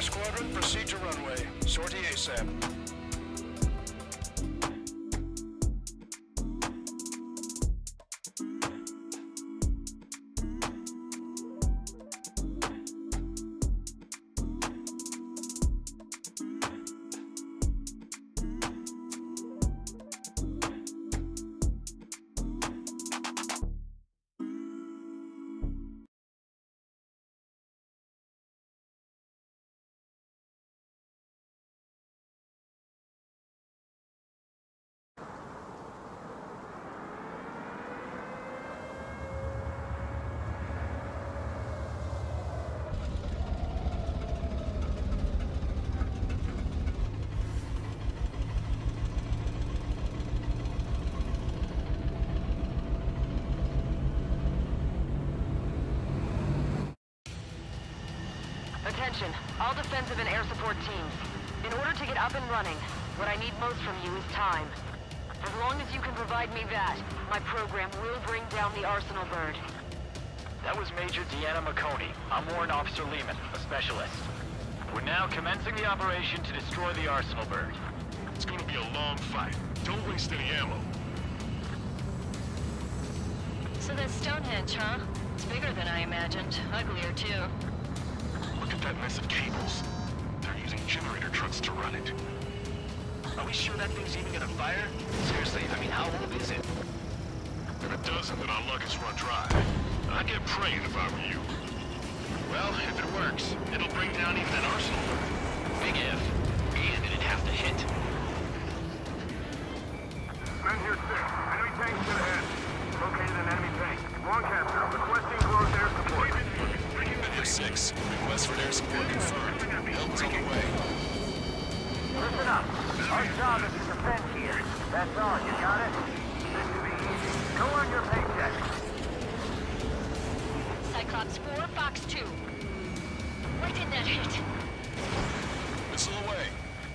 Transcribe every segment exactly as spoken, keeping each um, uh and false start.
squadron, proceed to runway. Sortie ASAP. Attention, all defensive and air support teams. In order to get up and running, what I need most from you is time. As long as you can provide me that, my program will bring down the Arsenal bird. That was Major Deanna McConey. I'm Warrant Officer Lehman, a specialist. We're now commencing the operation to destroy the Arsenal bird. It's gonna be a long fight. Don't waste any ammo. So that's Stonehenge, huh? It's bigger than I imagined. Uglier, too. Look at that mess of cables. They're using generator trucks to run it. Are we sure that thing's even gonna fire? Seriously, I mean, how old is it? If it doesn't, then our luck is run dry. I'd get praying if I were you. Well, if it works, it'll bring down even an Arsenal bird. Big if. And it'd have to hit. Men here six. Enemy tanks to the head. Located an enemy tank. Longcaster, requesting close air support. Men here six. Request for air support confirmed. Help is on the way. Listen up. Our job is to defend here. That's all. You got it? This should be easy. Go on your paycheck. Cyclops four, Fox two. Why didn't that hit? Missile away.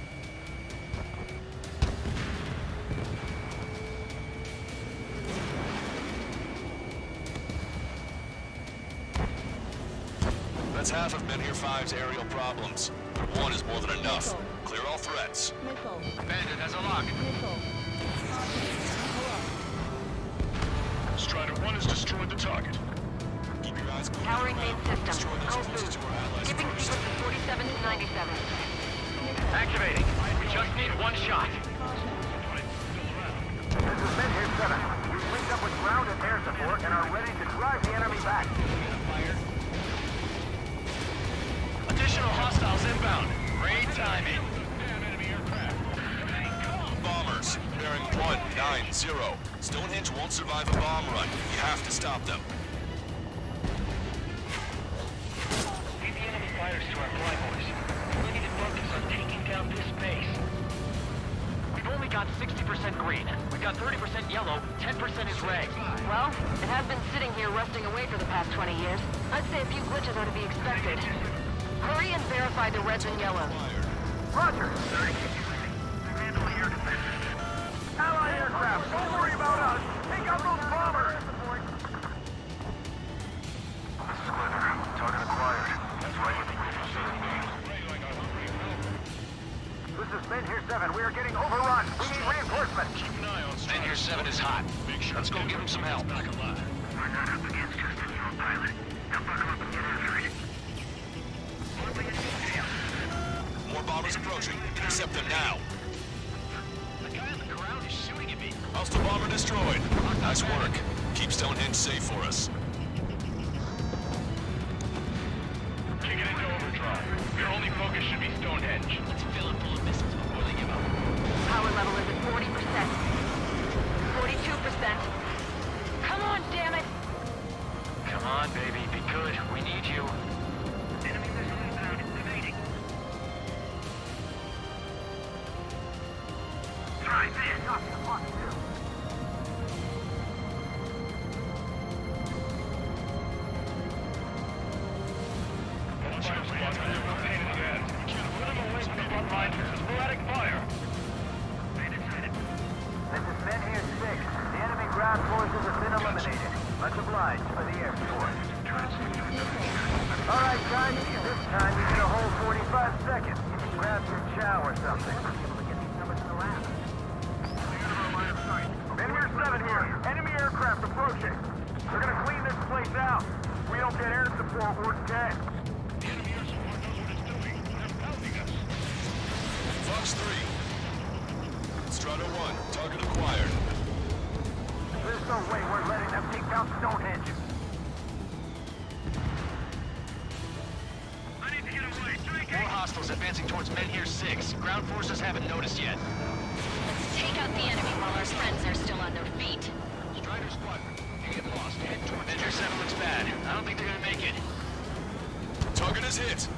That's half of Men Here five's aerial problems. But one is more than enough. Clear all threats. Missile. Bandit has a lock. Missile. Strider one has destroyed the target. Keep your eyes clear. Powering main system. Destroy those Go closest boost. to our allies Skipping first. sequence is forty-seven to ninety-seven. Activating. We just need one shot. This is Men here seven. We've linked up with ground and air support and are ready to drive the enemy back. Additional hostiles inbound. Great timing. Bombers, bearing one nine zero. Stonehenge won't survive a bomb run. You have to stop them. Lead the enemy fighters to our flyboys. We need to focus on taking down this base. We've only got sixty percent green. We've got thirty percent yellow, ten percent is red. Well, it has been sitting here rusting away for the past twenty years. I'd say a few glitches are to be expected. Hurry and verify the reds and yellows. Roger. Handle air defense. Allied aircraft, don't worry about us. Take out those bombers. This is Glitter. Target acquired. That's right with the This is Men here seven. We are getting overrun. We need reinforcements. Keep an eye on Men Strider. here seven is hot. Make sure Let's go give him some help. Back alive. We're not up against just a new pilot. Now buckle up and get after it. More bombers approaching. Intercept them now. The guy on the ground is shooting at me. Hostile bomber destroyed. Nice work. Keep Stonehenge safe for us. Kick it into overdrive. Your only focus should be Stonehenge. Let's fill it full of missiles before they give up. Power level is at forty percent. forty-two percent. Come on, damn it! Come on, baby. Be good. We need you. Enemy missile inbound. Evading. Try this. Copy the Fox two. This is Men here six. The enemy ground forces have been eliminated. Much obliged for the air support. All right, guys. This time you get a whole forty-five seconds. Grab some chow or something. Enemy seven here. Enemy aircraft approaching. We're gonna clean this place out. If we don't get air support, we're dead. Fox three. Strata one, target acquired. There's no way we're letting them take down Stonehenge. More hostiles advancing towards Menhir six. Ground forces haven't noticed yet. Let's take out the enemy while our friends are still on their feet. Strider squadron, you get lost. Head toward Menhir seven looks bad. I don't think they're gonna make it. Target is hit.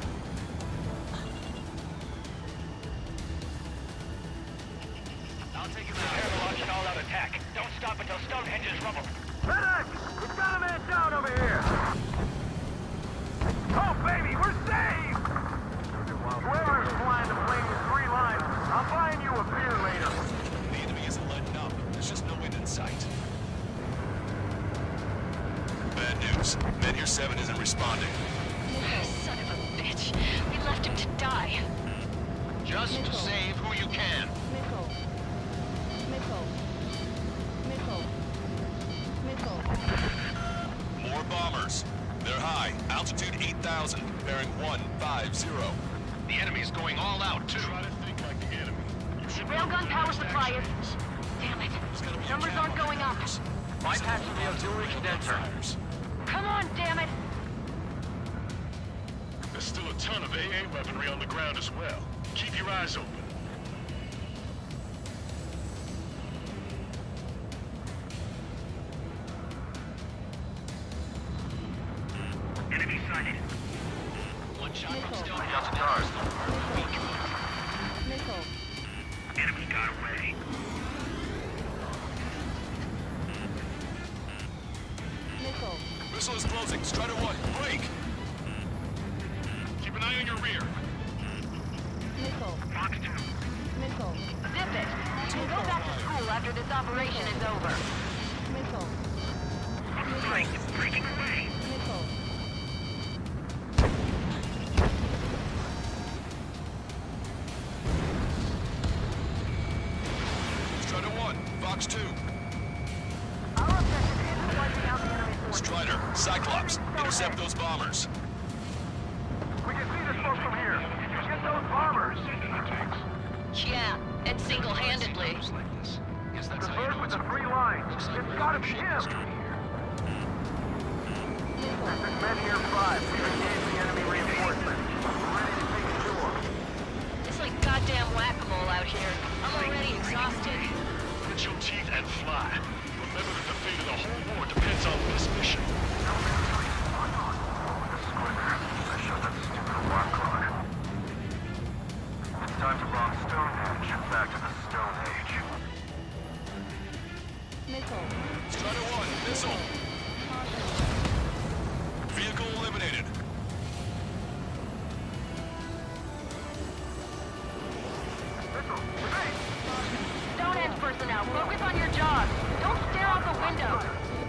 I'll take it out. Prepare to launch an all-out attack. Don't stop until Stonehenge is rubble. Medic! We've got a man down over here! Oh, baby, we're saved! Whoever's flying the plane with three lines, I'm buying you a beer later. The enemy isn't letting up. There's just no end in sight. Bad news. Menhir seven isn't responding. Son of a bitch. We left him to die. Just save who you can. Missile. Missile. Missile. Missile. More bombers. They're high. Altitude eight thousand. Bearing one five zero. The enemy's going all out, too. Try to think like the enemy. Railgun power supply is... Damn it. Numbers aren't going up. Bypassing the auxiliary condenser. Come on, damn it. There's still a ton of A A weaponry on the ground as well. Keep your eyes open. Enemy sighted. One shot from Missile. Stonehenge. Got the cars. Missile. Enemy got away. Missile. Missile is closing. Strider one, break! Keep an eye on your rear. Missile. Fox two. Missile. Zip it. We'll go back to school after this operation is over. Missile. Flank. Breaking away. Missile. Strider one, Fox two. Our objective is wiping out the enemy force. Strider, Cyclops, intercept those bombers. We can see this smoke from here. Get those bombers. Yeah, and single-handedly. The bird with the three lines. It's gotta be him. This is Menhir five. We've engaged the enemy reinforcements. We're ready to take the door. It's like goddamn whack-a-mole out here. I'm already exhausted. Grit your teeth and fly. Remember that the fate of the whole war depends on this mission. It's time to bomb Stonehenge. Back to the Stone Age. Missile. Strider one, missile. Vehicle eliminated. Stonehenge personnel, focus on your job. Don't stare out the window.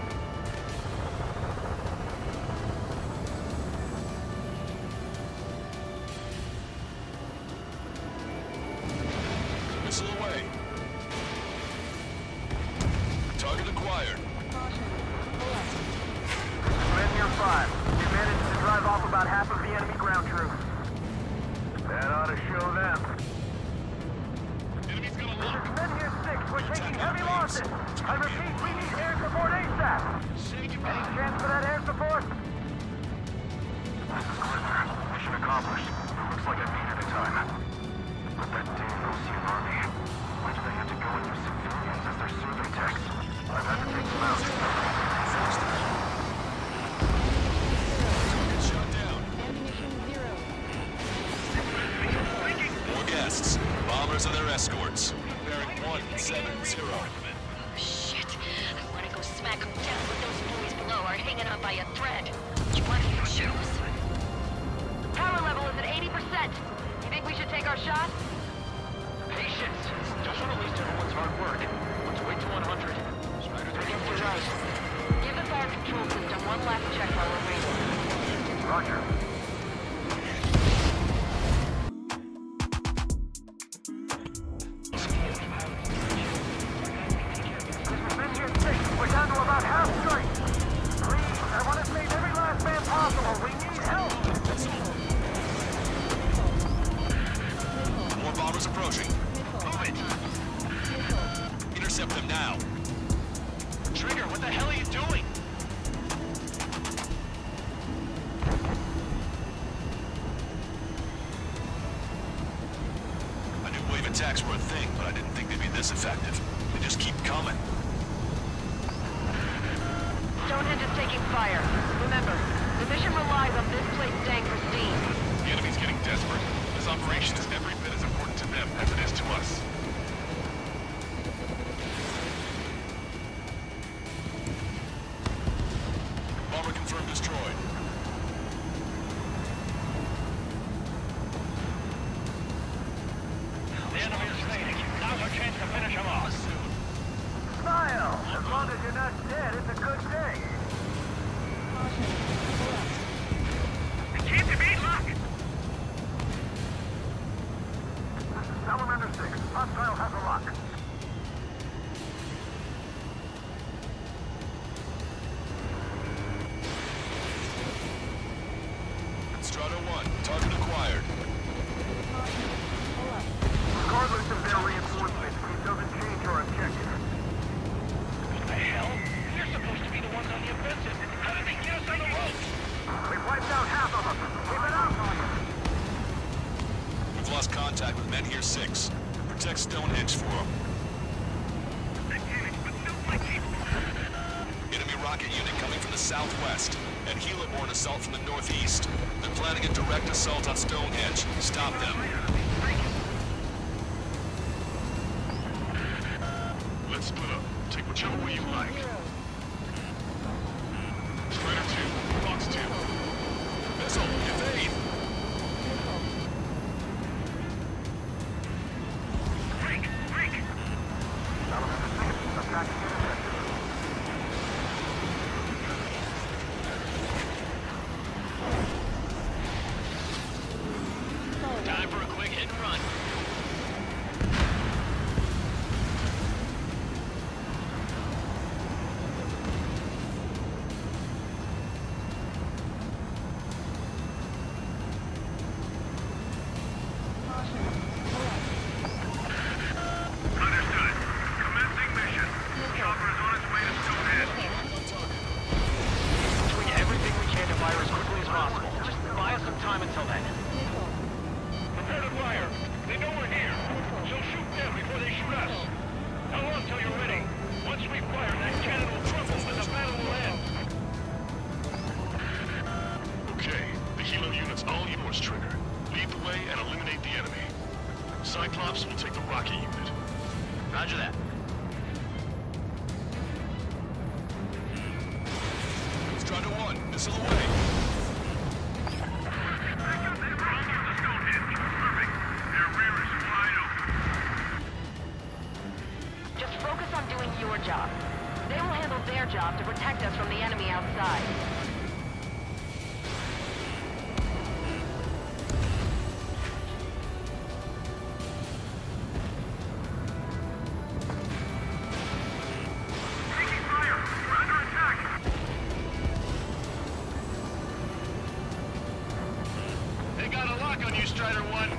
Missile away. Target acquired. Menhir five. We managed to drive off about half of the enemy ground troops. That ought to show them. Enemy's gonna This lock. is Menhir six. We're taking heavy losses. I repeat, we need air support ASAP. Any chance for that air support? This is Clipper. Mission accomplished. Looks like I beat it in time. But that damn O C army. Why do they have to go into civilians as their serving techs? I've had to take them out. Shot down. Ammunition zero. More guests. Bombers and their escorts. Bearing one seven zero. Oh, shit. I want to go smack them down, but those boys below are hanging on by a thread. You want to choose? Power level is at eighty percent. You think we should take our shot? Patience. Don't want to waste everyone's hard work. Let's wait to one hundred. Strider I guess you're right. Give the fire control system one last check while we're waiting. Roger. Men here six. We're down to about half strength. Please, I want to save every last man possible. We need help. More bombers approaching. Move it! Intercept them now. Trigger, what the hell are you doing? I knew wave attacks were a thing, but I didn't think they'd be this effective. They just keep coming. Stonehenge is taking fire. Remember, the mission relies on this place staying pristine. The enemy's getting desperate. This operation is every bit as important to them as it is to us. Bomber confirmed destroyed. The enemy is fading. Now's our chance to finish him off. Smile. As long as you're not dead, it's a good day. Caution. Left. Keep the beat lock. This is Salamander six. Hostile has a lock. Strata one, target acquired. Caution. Left. Regardless of their reinforcements, it doesn't change our objective. What the hell? They're supposed to be the ones on the offensive. How did they get us on the ropes? We've wiped out half of them. Keep it up. We've lost contact with men here six. Protect Stonehenge for them. Enemy rocket unit coming from the southwest, and heliborne assault from the northeast. They're planning a direct assault on Stonehenge. Stop them. Let's split up. Take whichever way you like. Zero. Strider two, Fox two. Missile, evade! Missile. Break! Break! Salamander six. Attacking intercepted. Solid. Time for a quick hit and run. Caution. Left. Understood. Commencing mission. Chopper is on its way to Stonehenge. Doing everything we can to fire as quickly as possible. Just buy us some time until then. Missile. Prepare to fire. They know we're here. So shoot them before they shoot us. How long till you're ready? Once we fire, that cannon will crumble and the battle will end. Okay, the helo unit's all yours, Trigger. Lead the way and eliminate the enemy. Cyclops will take the rocket unit. Roger that. Strata one, missile away. Just focus on doing your job. They will handle their job to protect us from the enemy outside. They got a lock on you, Strider one.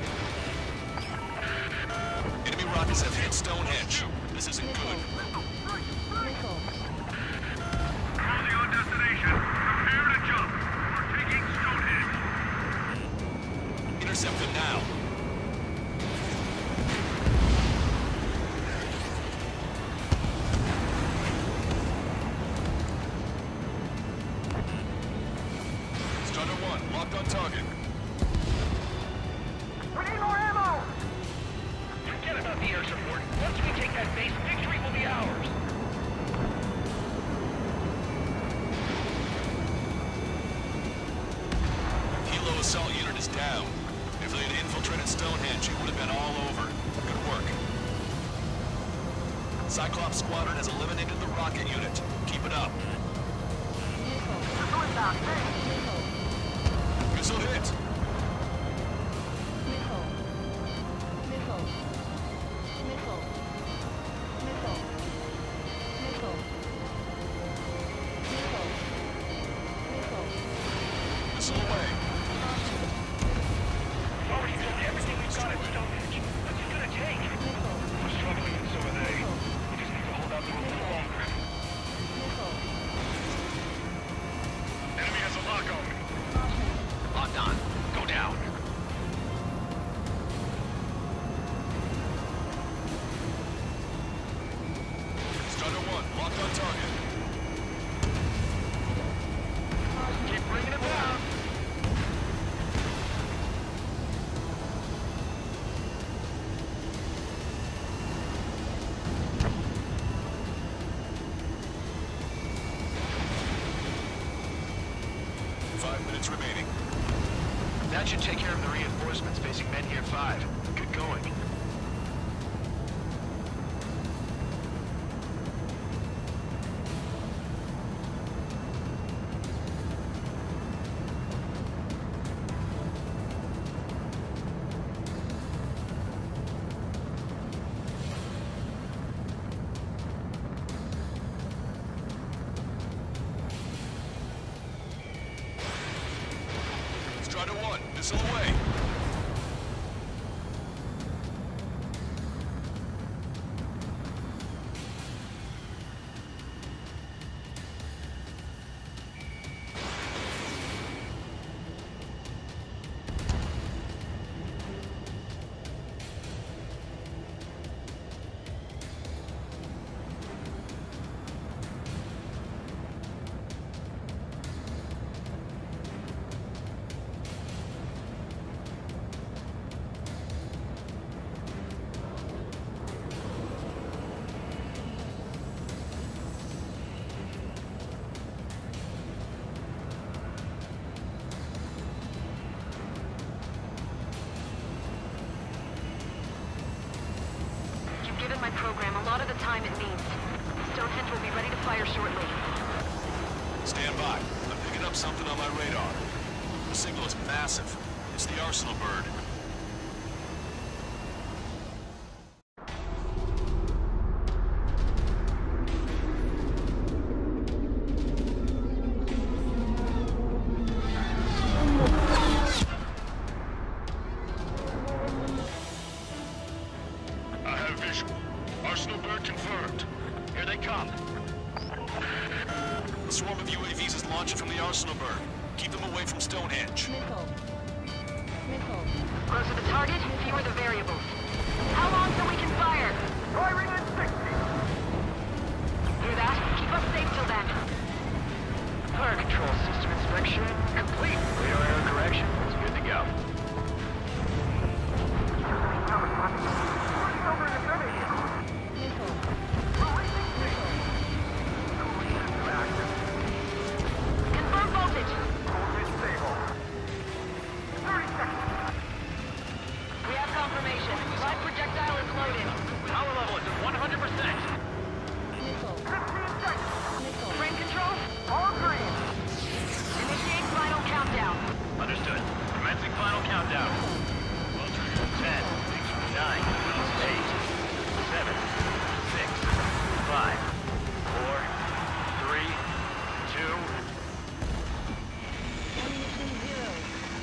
Enemy rockets have hit Stonehenge. This isn't good. Missile. Closing on destination. Prepare to jump. We're taking Stonehenge. Intercept them now. Strata one, locked on target. We need more ammo! Forget about the air support. Once we take that base, victory will be ours. Helo assault unit is down. If they had infiltrated Stonehenge, it would have been all over. Good work. Cyclops Squadron has eliminated the rocket unit. Keep it up. Missile. Missile inbound. Hey! Missile. Missile hit! Missile. Missile. Missile. Missile. Missile. Missile. Missile. Missile away! We've already done everything we've got at Stonehenge. What's it gonna take? Missile. We're struggling, and so are they. We just need to hold out for a little longer. Missile. Enemy has a lock on me. Caution. Locked on. Go down. Strider one, locked on target. Keep bringing it down. Five minutes remaining. That should take care of the reinforcements facing Menhir five. Good going. Strider one, missile away! Given my program a lot of the time it needs. Stonehenge will be ready to fire shortly. Stand by. I'm picking up something on my radar. The signal is massive. It's the Arsenal bird. I have visual. Arsenal bird confirmed. Here they come. A swarm of U A Vs is launching from the Arsenal bird. Keep them away from Stonehenge. Missile. Missile. Closer the target, fewer the variables. How long till we can fire? Firing in sixty! Hear that? Keep us safe till then. Fire control system inspection complete. Radar error correction is good to go. Running over an infinity! Missile. Releasing signal! Confirm voltage. Voltage stable. thirty seconds! We have confirmation. Live projectile is loaded. Power level is at one hundred percent. Missile. fifteen seconds! Missile. Frame control. All green! Initiate final countdown. Understood. Commencing final countdown. Ten, nine, eight, seven, six, five, four, three, two. Ammunition zero.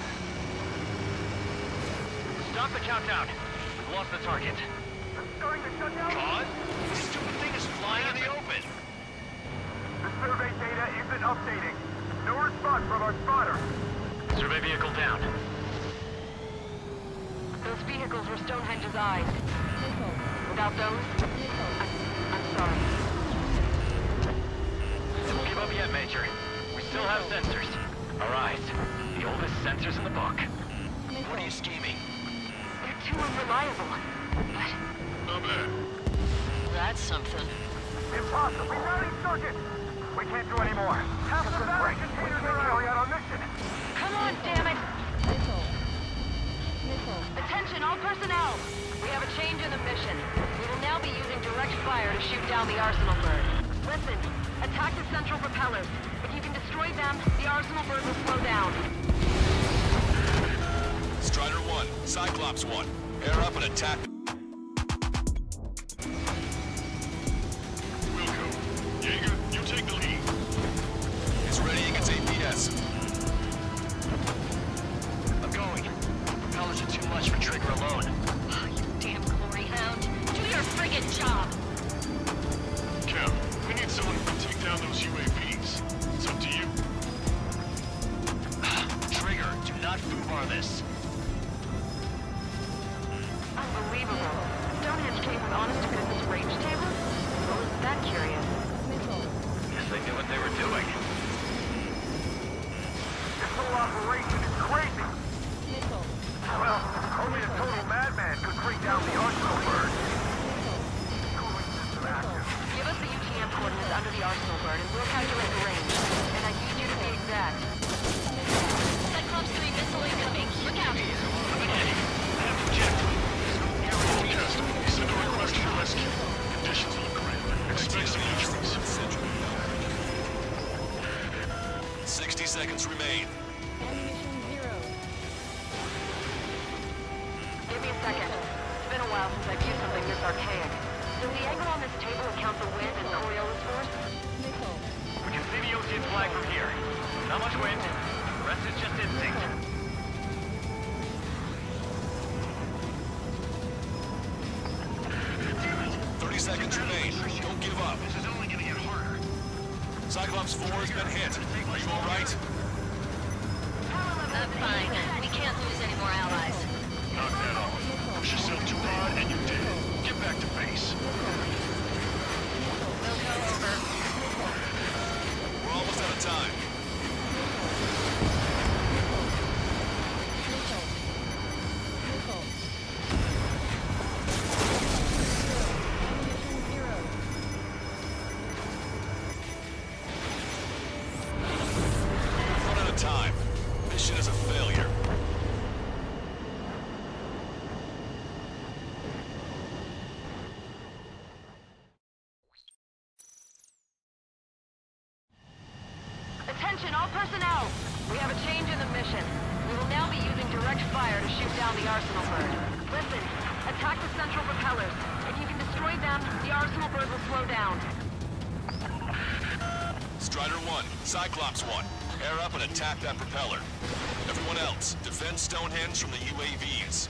Stop the countdown. We've lost the target. Starting to shut down? Pause? This stupid thing is flying in the open. The survey data isn't updating. No response from our spotter. Survey vehicle down. Those vehicles were Stonehenge's eyes. Missile. Without those, Missile. I'm, I'm sorry. Don't give up yet, Major. We still have sensors. Our eyes. The oldest sensors in the book. Missile. What are you scheming? They're too unreliable. But Not bad. that's something. Impossible. Rerouting circuit! We can't do any more. Half the battery containers are carry out our mission. Come on, damn it! Missile. Missile. Attention, all personnel! We have a change in the mission. We will now be using direct fire to shoot down the Arsenal bird. Listen, attack the central propellers. If you can destroy them, the Arsenal bird will slow down. Strider one, Cyclops one. Air up and attack. Wilco, Jaeger, you take the lead. It's readying its A P S. I'm going. Propellers are too much for Trigger alone. Oh, you damn glory hound. Do your friggin' job. Cal, we need someone who can take down those U A Vs. It's up to you. Trigger, do not foobar this. Unbelievable. Stonehenge came with honest-to-goodness range tables? Well, isn't that curious? Missile. Guess they knew what they were doing. This whole operation is crazy. Missile. Well, only a total madman could bring down the Arsenal bird. Cooling system active. Give us the U T M coordinates under the Arsenal bird and we'll calculate the range. And I need you to be exact. Cyclops three missile incoming. Look out. Forecast, send a request for rescue. Conditions look grim. Expect some injuries. sixty seconds remain. Ammunition zero. Give me a second. It's been a while since I've used something this archaic. Does the angle on this table account for wind and Coriolis force? Missile. We can see the O T flag from here. Not much wind. The rest is just instinct. thirty seconds remain. Don't give up. This is only gonna get harder. Cyclops four has been hit. Are you alright? I'm fine. We can't lose any more allies. Knock that off. Push yourself too hard and you're dead. Get back to base. Wilco, over. We're almost out of time. Missile. Missile. Ammunition zero. We've run out of time. Mission is a failure. Attention all personnel! We have a change in the mission. We will now be using direct fire to shoot down the Arsenal bird. Listen, attack the central propellers. If you can destroy them, the Arsenal bird will slow down. Strider one, Cyclops one. Air up and attack that propeller. Everyone else, defend Stonehenge from the U A Vs.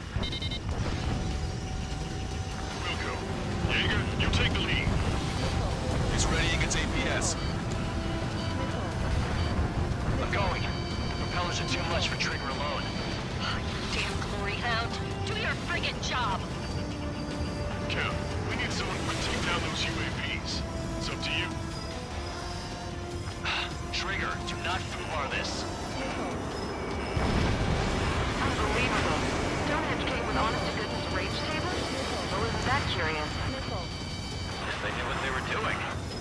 Wilco, Jaeger, you take the lead. It's readying its A P S. I'm going. Propellers are too much for Trigger alone. Oh, you damn glory hound. Do your friggin' job. Cal, we need someone who can take down those U A Vs. It's up to you. Trigger, do not foobar this. Unbelievable. Stonehenge came with honest-to-goodness range tables? Well, isn't that curious? Missile. Guess they knew what they were doing.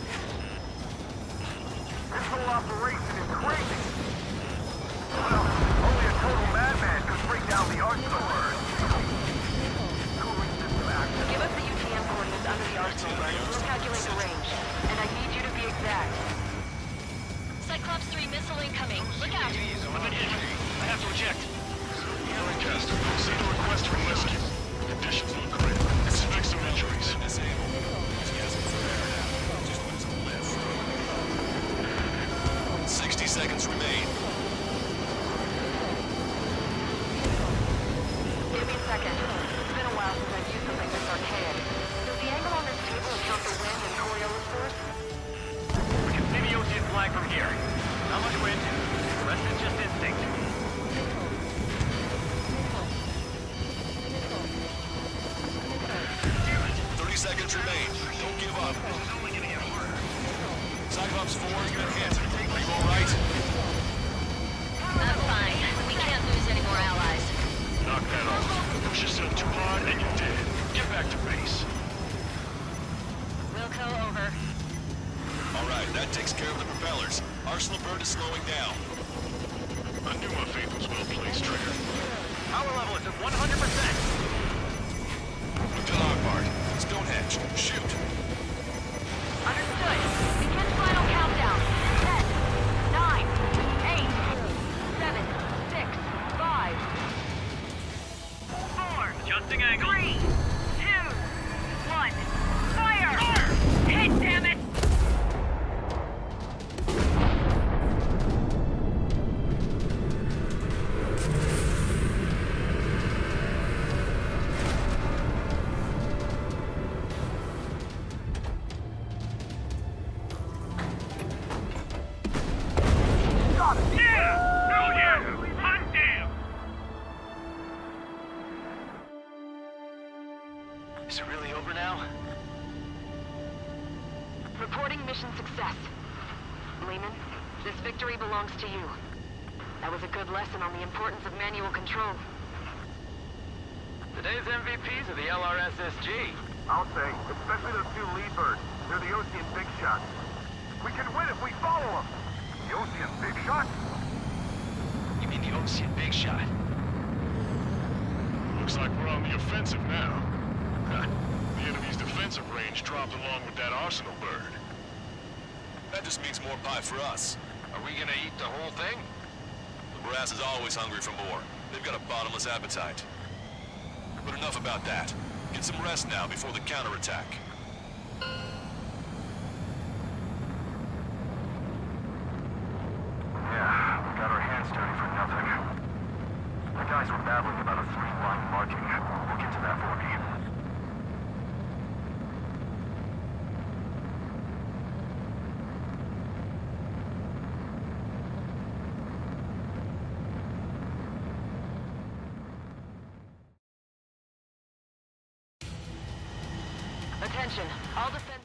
This whole operation is crazy. Well, only a total madman could bring down the Arsenal bird. Cooling system active. Give us the U T M coordinates under the Arsenal bird and we'll calculate the range. And I need you to be exact. Cyclops three missile incoming. Look out. I have to eject. Forecast, send a request for rescue. Conditions look grim. Expect some injuries. sixty seconds remain. Give me a second. It's been a while since I've used something this archaic. Does the angle on this table account for wind and Coriolis force? We can see the O T flag from here. Not much wind. The rest is just instinct. thirty seconds remain. Don't give up. Cyclops four has been hit. Are you alright? I'm fine. We can't lose any more allies. Knock that off. Push yourself too hard and you're dead. Get back to base. Wilco, over. Alright, that takes care of the propellers. Arsenal bird is slowing down. I knew my faith was well placed, Trigger. Power level is at one hundred percent. Lieutenant Bart, Stonehenge, shoot. Understood. Begin final countdown. Ten, nine, eight, seven, six, five, Lehman. This victory belongs to you. That was a good lesson on the importance of manual control. Today's M V Ps are the L R S S G. I'll say, especially those two lead birds. They're the Ocean Big Shots. We can win if we follow them. The Ocean Big Shots? You mean the Ocean Big Shot? Looks like we're on the offensive now. Huh. The enemy's defensive range dropped along with that Arsenal bird. That just means more pie for us. Are we gonna eat the whole thing? The brass is always hungry for more. They've got a bottomless appetite. But enough about that. Get some rest now before the counterattack. Yeah, we got our hands dirty for nothing. The guys were babbling about a three-line marking. Look into that for me. Attention, all defense